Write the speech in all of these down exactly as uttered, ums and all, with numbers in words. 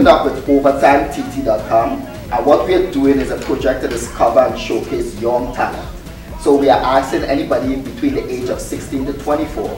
teaming up with overtime T T dot com, and what we're doing is a project to discover and showcase young talent. So we are asking anybody between the age of sixteen to twenty-four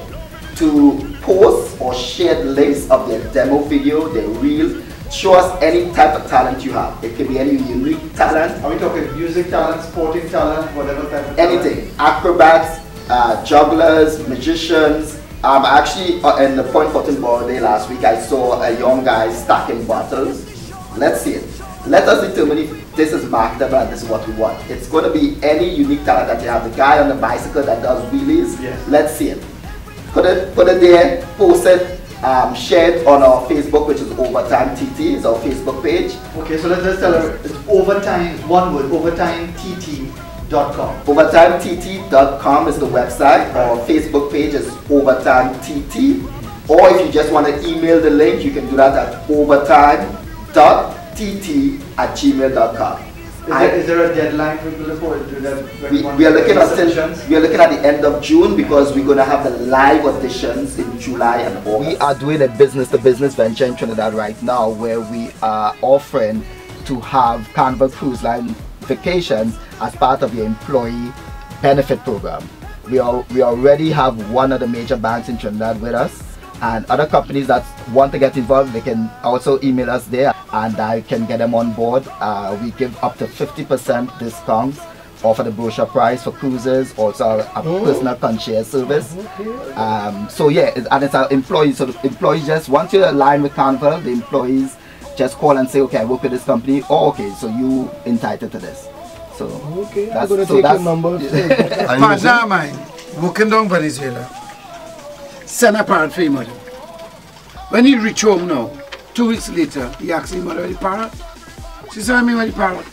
to post or share links of their demo video, their reel. Show us any type of talent you have. It could be any unique talent. Are we talking music talent, sporting talent, whatever type of talent? Anything. Acrobats, uh, jugglers, magicians. Um, actually, uh, in the Point Fortin Ball Day last week, I saw a young guy stacking bottles. Let's see it. Let us determine if this is marketable and this is what we want. It's going to be any unique talent that you have. The guy on the bicycle that does wheelies. Yes. Let's see it. Put it, put it there. Post it. Um, share it on our Facebook, which is Overtime T T, is our Facebook page. Okay, so let's just tell her it's Overtime, one word, overtime T T dot com. overtime T T dot com is the website. Our Facebook page is Overtime T T. Or if you just want to email the link, you can do that at overtime dot T T at gmail dot com. Is there, is there a deadline for people to do that? We, we, are looking at we are looking at the end of June because we're going to have the live auditions in July and August. We are doing a business-to-business venture in Trinidad right now where we are offering to have Carnival Cruise Line vacations as part of your employee benefit program. We, are, we already have one of the major banks in Trinidad with us, and other companies that want to get involved, they can also email us there and I can get them on board. Uh, we give up to fifty percent discounts off of the brochure price for cruises, also a oh. personal concierge service. Um, so yeah, and it's our employees. So the employees just, once you're aligned with Carnival, the employees just call and say, okay, I work with this company. Oh, okay, so you entitled to this. So okay, that's, I'm going to so take that's, your number. Partner of mine, working down Venezuela, send a parrot for him. When he reach home now, two weeks later, he asked him about the parrot. She said, I mean, what the parrot?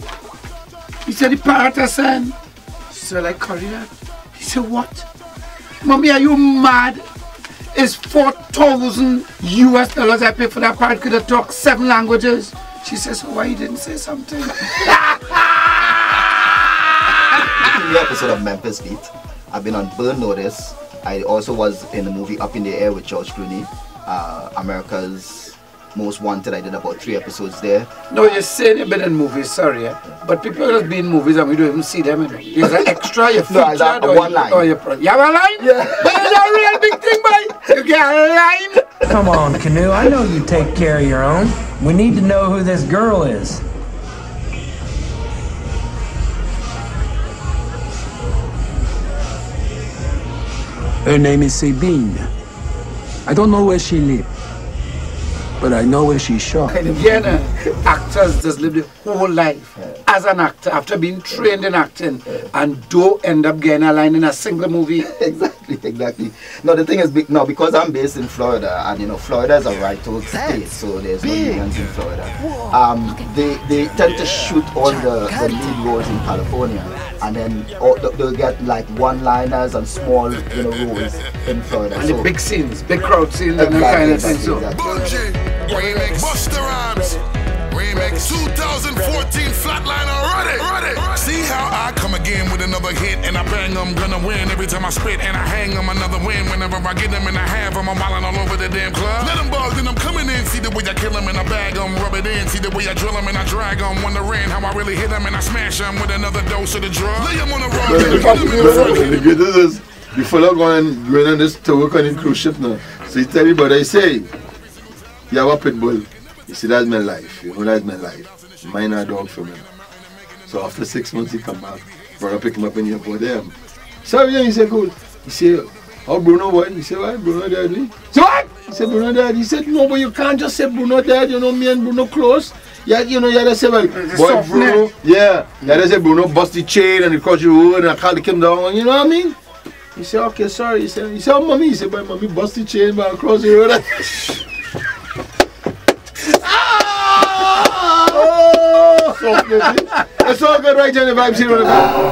He said, the parrot I sent. She said, like, Korea? He said, what? Mommy, are you mad? It's four thousand U S dollars I pay for that parrot. Could have talked seven languages. She says, so why you didn't say something? The episode of Memphis Beat. I've been on Burn Notice. I also was in the movie Up in the Air with George Clooney, uh, America's Most Wanted. I did about three episodes there. No, you're saying you've been in movies, sorry, yeah? But people just be in movies and we don't even see them. You're an extra, you're featured, no, or, one you, line. or you're pro you have a line? Yeah. But it's a real big thing, boy. You get a line. Come on, Canoe, I know you take care of your own. We need to know who this girl is. Her name is Sabine. I don't know where she lives, but I know where she shot. In Vienna, actors just live the whole life as an actor after being trained in acting and don't end up getting a line in a single movie. Exactly, exactly. No, the thing is, no, because I'm based in Florida, and you know, Florida is a right-to state, so there's no unions in Florida. Um, they they tend to shoot all the, the lead roles in California, and then all, they'll get like one-liners and small, you know, roles in Florida. And so, the big scenes, big crowd scenes, exactly, and that kind of exactly, thing. So. Exactly. Remix, Busta Rhymes, Remix, twenty fourteen Flatliner, ready, ready. See how I come again with another hit and I bang them, gonna win every time I spit and I hang them another win. Whenever I get them and I have them, I'm wildin' all over the damn club. Let them bug, then I'm coming in, see the way I kill them and I bag them, rub it in, see the way I drill them and I drag them, wondering how I really hit them and I smash them with another dose of the drug. Lay them on the road, then get them in front. The good is, you follow going, going on this to work on the cruise ship now. So you tell everybody, I say, you have a pit bull. You see, that's my life. You know, that's my life. Mine are dog for me. So after six months, he come back. Brother pick him up in the airport there. So yeah, he said, cool. He said, oh, Bruno what? He said, what? Bruno dead me? So what? He said, Bruno dead. He said, no, but you can't just say Bruno dead. You know, me and Bruno close. Yeah, you know, you gotta say, well, boy, Bruno, yeah. You gotta say, Bruno bust the chain and he cut you wood and I can't him down. You know what I mean? He said, okay, sorry. He said, he said, oh, mommy. He said, boy, mommy bust the chain, but across the road. Oh, so good. It's all good right there in the vibes here on the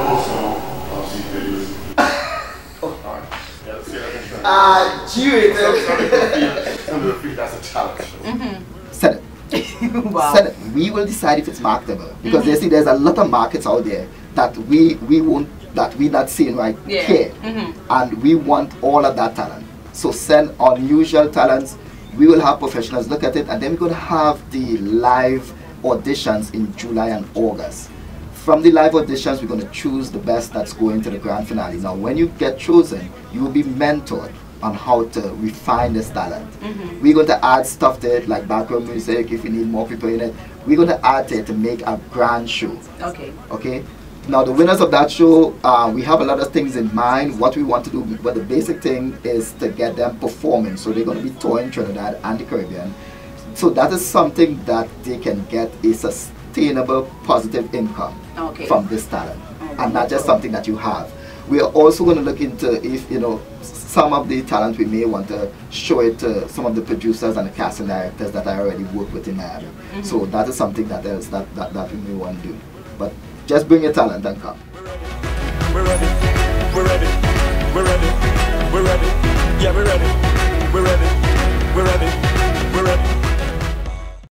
Ah, G-rated. That's a challenge. Set it. Wow. Set it. We will decide if it's marketable because mm-hmm. you see, there's a lot of markets out there that we we won't that we're not seeing right yeah. here, mm-hmm. and we want all of that talent. So send unusual talents, We will have professionals look at it, and then we're going to have the live auditions in July and August. From the live auditions, we're going to choose the best that's going to the grand finale. Now, when you get chosen, you will be mentored on how to refine this talent. Mm-hmm. We're going to add stuff to it, like background music, if you need more people in it. We're going to add to it to make a grand show. Okay. Okay? Now, the winners of that show, uh, we have a lot of things in mind, what we want to do, but the basic thing is to get them performing. So they're going to be touring Trinidad and the Caribbean. So that is something that they can get a sustainable, positive income okay. from this talent, okay. and not just something that you have. We are also going to look into if, you know, some of the talent we may want to show it to some of the producers and the casting directors that I already work with in Miami. Mm-hmm. So that is something that else that, that, that we may want to do. But just bring your talent and come. We're ready. We're ready. We're ready.